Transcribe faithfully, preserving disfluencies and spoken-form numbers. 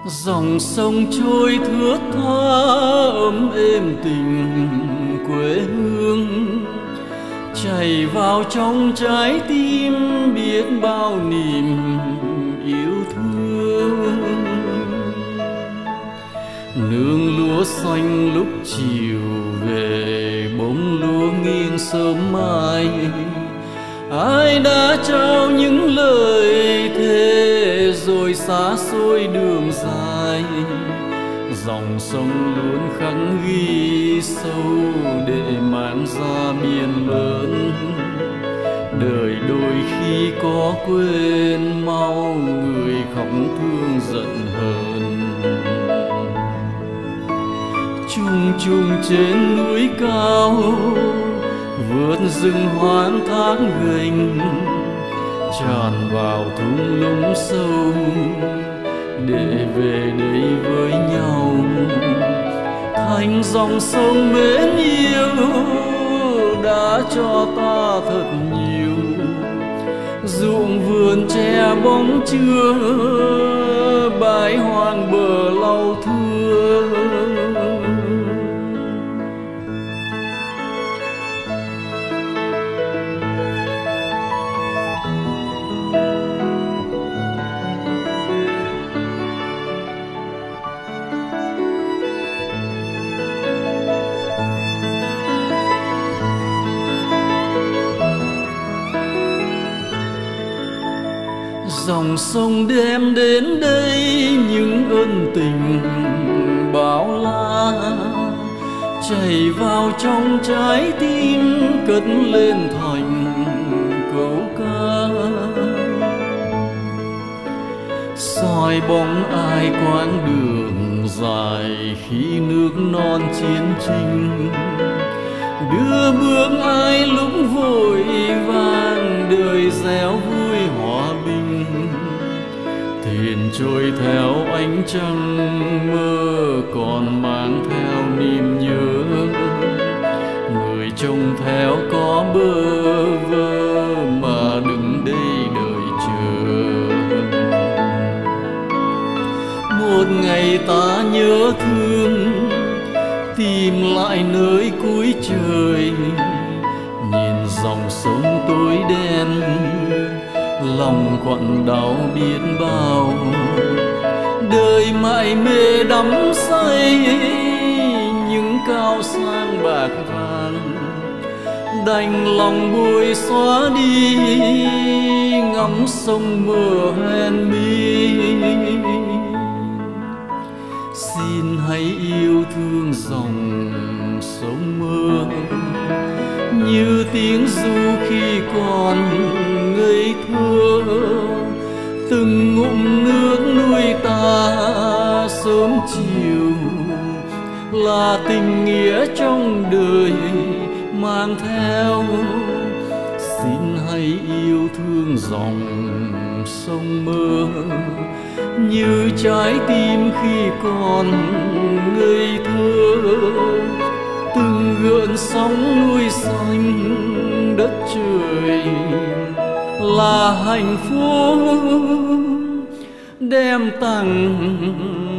Dòng sông trôi thướt tha ấm êm tình quê hương, chảy vào trong trái tim biết bao niềm yêu thương. Nương lúa xanh lúc chiều về, bông lúa nghiêng sớm mai. Ai đã trao những lời thề rồi xa xôi đường dài. Dòng sông luôn khắc ghi sâu để mang ra biển lớn. Đời đôi khi có quên mau, người khóc thương giận hờn. Chung chung trên núi cao, vượt rừng hoang tháng gành, tràn vào thung lũng sâu để về đây với nhau. Thành dòng sông mến yêu đã cho ta thật nhiều, ruộng vườn tre bóng trưa, bãi hoang bờ lau thưa. Dòng sông đem đến đây những ân tình bao la, chảy vào trong trái tim cất lên thành câu ca. Soi bóng ai quãng đường dài khi nước non chiến tranh, đưa bước ai lúc vội vàng đời réo vui hòa bình. Thuyền trôi theo ánh trăng mơ còn mang theo niềm nhớ, người trông theo có bơ vơ mà đứng đây đợi chờ. Một ngày ta nhớ thương tìm lại nơi cuối trời, nhìn dòng sông tối đen lòng quặn đau biết bao. Đời mải mê đắm say những cao sang bạc vàng, đành lòng bụi xóa đi ngắm sông mờ hoen mi. Xin hãy yêu thương dòng sông mơ như tiếng ru khi còn ngây thơ. Từng ngụm nước nuôi ta sớm chiều là tình nghĩa trong đời mang theo. Xin hãy yêu thương dòng sông mơ như trái tim khi còn ngây thơ. Từng gợn sóng núi xanh đất trời là hạnh phúc đem tặng